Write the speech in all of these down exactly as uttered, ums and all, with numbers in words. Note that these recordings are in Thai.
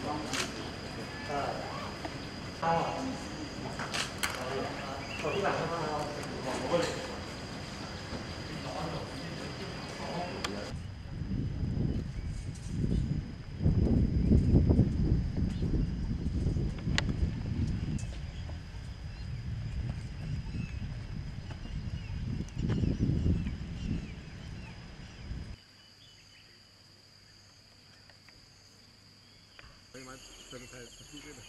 ก็คนที่หลังเข้ามาเราบอกว่ามาเติมใส่ที่ด้วย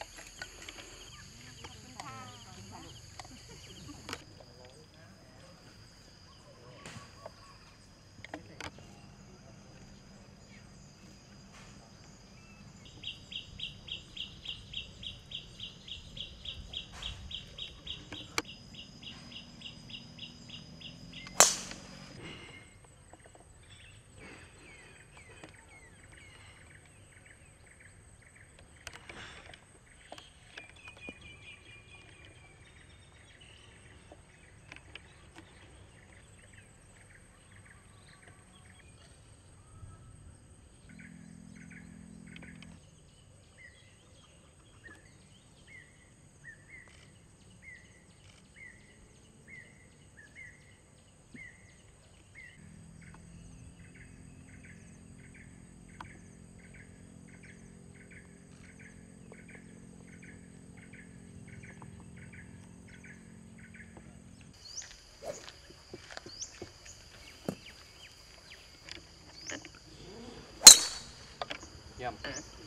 เยี่ยม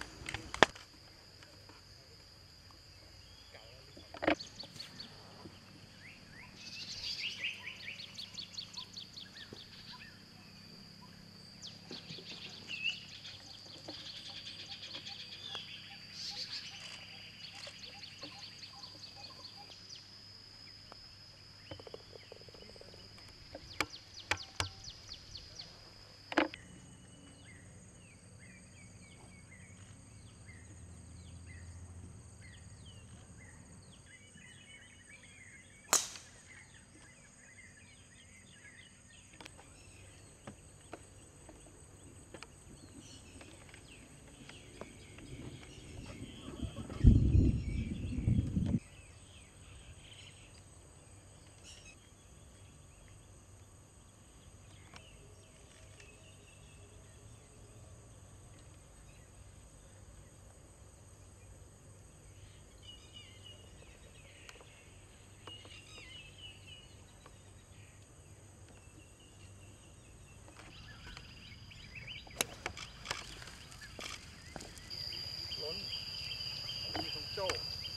ล้นมีของโจ้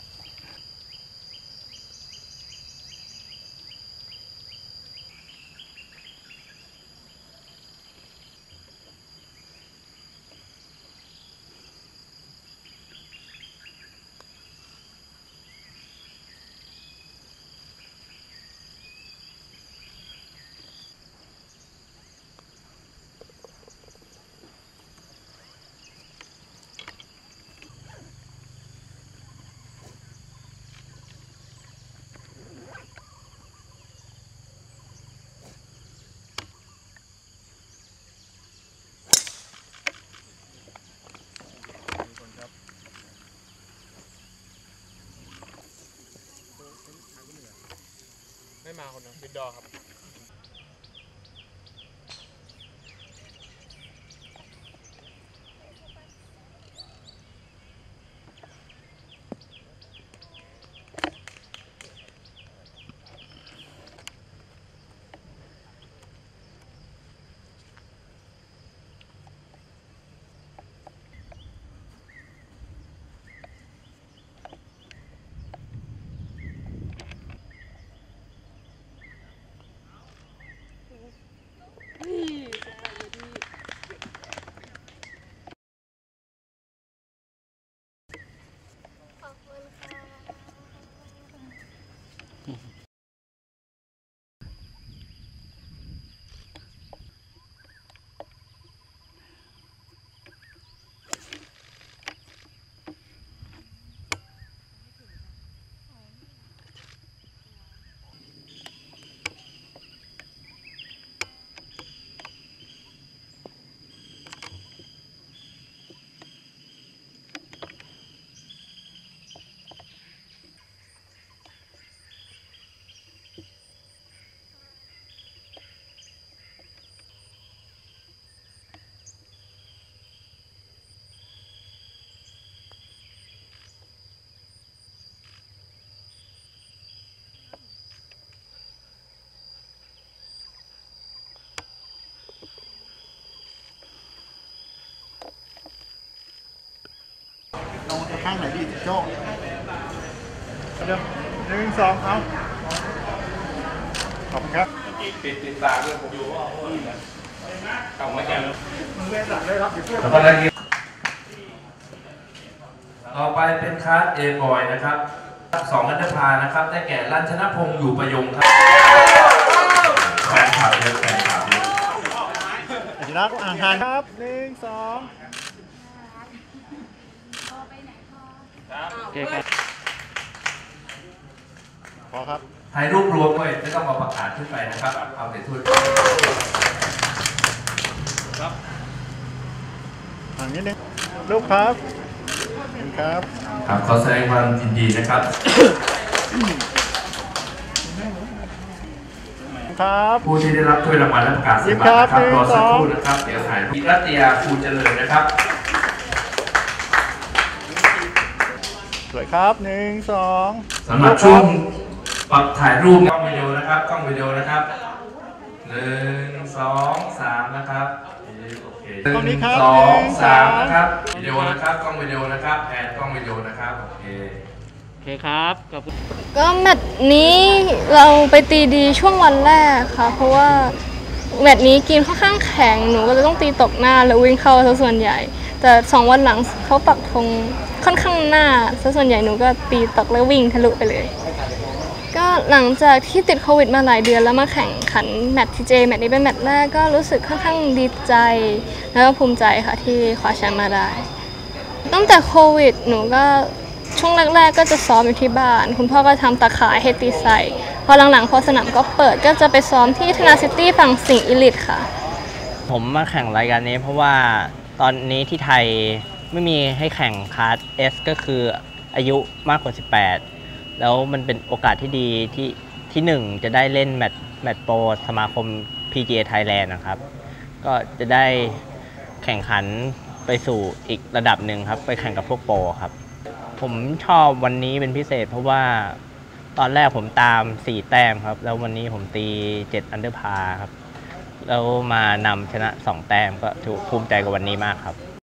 ไม่มาคนนึงบิดดอครับข้างไหนดีโจ้เดี๋ยวหนึ่งสองเอาขอบคุณครับปิดปิดตาด้วยผมอยู่ว่าเอาไม่แก่แล้วมึงเล่นหลังได้รับอยู่เพื่อนแล้วก็ได้ยินต่อไปเป็นคลาสเอบอยนะครับสองอันดพานะครับได้แก่รัญชนพงษ์อยู่ประยงครับแฟนคลับเยอะแฟนคลับเยอะชนะอ่างทานครับหนึ่งสองโอเคครับพอครับถ่ายรูปรวมด้วยไม่ต้องมาประกาศขึ้นไปนะครับเอาแต่ถ้วยครับห่างนิดนึงลูกครับครับครับขอแสดงความยินดีนะครับครับผู้ที่ได้รับถ้วยรางวัลและประกาศนียบัตรนะครับรอสักครู่นะครับเดี๋ยวถ่ายรูปรัตยาภูเจริญนะครับสวยครับหนึ่งสองสำหรับช่วงปรับถ่ายรูปกล้องวิดีโอนะครับกล้องวิดีโอนะครับหนึ่งสองสามนะครับโอเคหนึ่งสองสามนะครับวิดีโอนะครับกล้องวิดีโอนะครับแอนกล้องวิดีโอนะครับโอเคโอเคครับขอบคุณก็แมตช์นี้เราไปตีดีช่วงวันแรกค่ะเพราะว่าแมตช์นี้กินค่อนข้างแข็งหนูก็เลยต้องตีตกหน้าแล้ววิ่งเข้าซะส่วนใหญ่แต่สองวันหลังเขาปักธงค่อนข้างหน้าซะส่วนใหญ่หนูก็ตีตกแล้ววิ่งทะลุไปเลยก็หลังจากที่ติดโควิดมาหลายเดือนแล้วมาแข่งขันแมตช์ทีเจแมตช์นี้เป็นแมตช์แรกก็รู้สึกค่อนข้างดีใจแล้วก็ภูมิใจค่ะที่คว้าแชมป์มาได้ตั้งแต่โควิดหนูก็ช่วงแรกๆก็จะซ้อมอยู่ที่บ้านคุณพ่อก็ทำตาข่ายให้ตีใส่พอหลังๆพอสนามก็เปิดก็จะไปซ้อมที่ธนาซิตี้ฝั่งสิงห์อีลิทค่ะผมมาแข่งรายการนี้เพราะว่าตอนนี้ที่ไทยไม่มีให้แข่งคลาส S ก็คืออายุมากกว่าสิบแปดแล้วมันเป็นโอกาสที่ดีที่ที่หนึ่งจะได้เล่นแมตช์แมตช์โปรสมาคม พี จี เอ Thailand นะครับก็จะได้แข่งขันไปสู่อีกระดับหนึ่งครับไปแข่งกับพวกโปรครับผมชอบวันนี้เป็นพิเศษเพราะว่าตอนแรกผมตามสี่แต้มครับแล้ววันนี้ผมตีเจ็ดอันเดอร์พาครับแล้วมานำชนะสองแต้มก็ถือภูมิใจกับวันนี้มากครับ